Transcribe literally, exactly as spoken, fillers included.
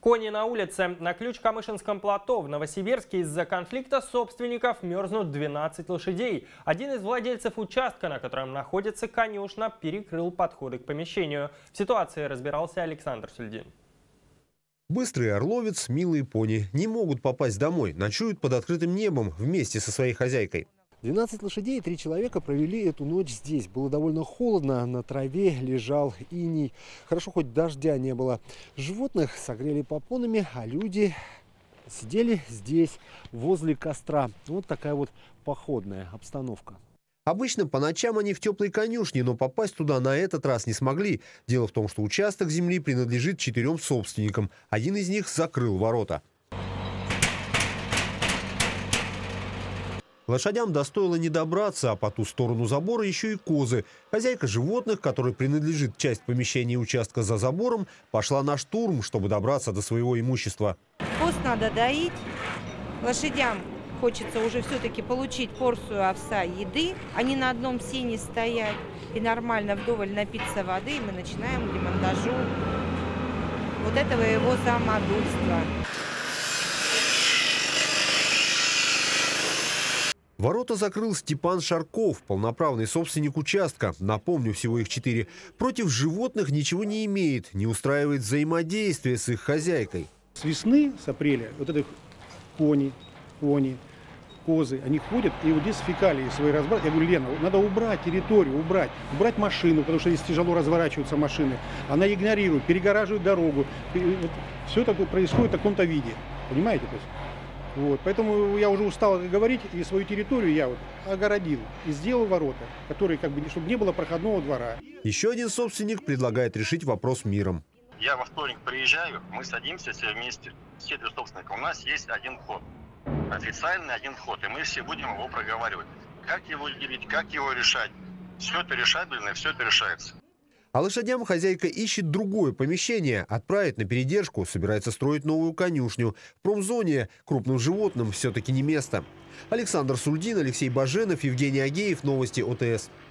Кони на улице. На Ключ-Камышинском плато в Новосибирске из-за конфликта собственников мерзнут двенадцать лошадей. Один из владельцев участка, на котором находится конюшня, перекрыл подходы к помещению. В ситуации разбирался Александр Сульдин. Быстрый орловец, милые пони не могут попасть домой, ночуют под открытым небом вместе со своей хозяйкой. двенадцать лошадей и три человека провели эту ночь здесь. Было довольно холодно, на траве лежал иней. Хорошо, хоть дождя не было. Животных согрели попонами, а люди сидели здесь, возле костра. Вот такая вот походная обстановка. Обычно по ночам они в теплой конюшне, но попасть туда на этот раз не смогли. Дело в том, что участок земли принадлежит четырем собственникам. Один из них закрыл ворота. Лошадям достоило не добраться, а по ту сторону забора еще и козы. Хозяйка животных, которой принадлежит часть помещения участка за забором, пошла на штурм, чтобы добраться до своего имущества. Коз надо доить. Лошадям хочется уже все-таки получить порцию овса, еды, а не на одном сене стоять. И нормально вдоволь напиться воды, и мы начинаем демонтажу вот этого его самодурства. Ворота закрыл Степан Шарков, полноправный собственник участка. Напомню, всего их четыре. Против животных ничего не имеет, не устраивает взаимодействие с их хозяйкой. С весны, с апреля, вот это кони, кони, козы, они ходят, и вот здесь фекалии свои разбрать. Я говорю: Лена, надо убрать территорию, убрать, убрать машину, потому что здесь тяжело разворачиваются машины. Она игнорирует, перегораживает дорогу. Вот все такое происходит в таком-то виде. Понимаете? То есть, вот, поэтому я уже устал говорить, и свою территорию я вот огородил и сделал ворота, которые, как бы, чтобы не было проходного двора. Еще один собственник предлагает решить вопрос миром. Я во вторник приезжаю, мы садимся все вместе, все три собственника. У нас есть один вход, официальный один вход, и мы все будем его проговаривать. Как его делить, как его решать. Все это решабельно, все это решается. А лошадям хозяйка ищет другое помещение, отправить на передержку, собирается строить новую конюшню. В промзоне крупным животным все-таки не место. Александр Сульдин, Алексей Баженов, Евгений Агеев. Новости ОТС.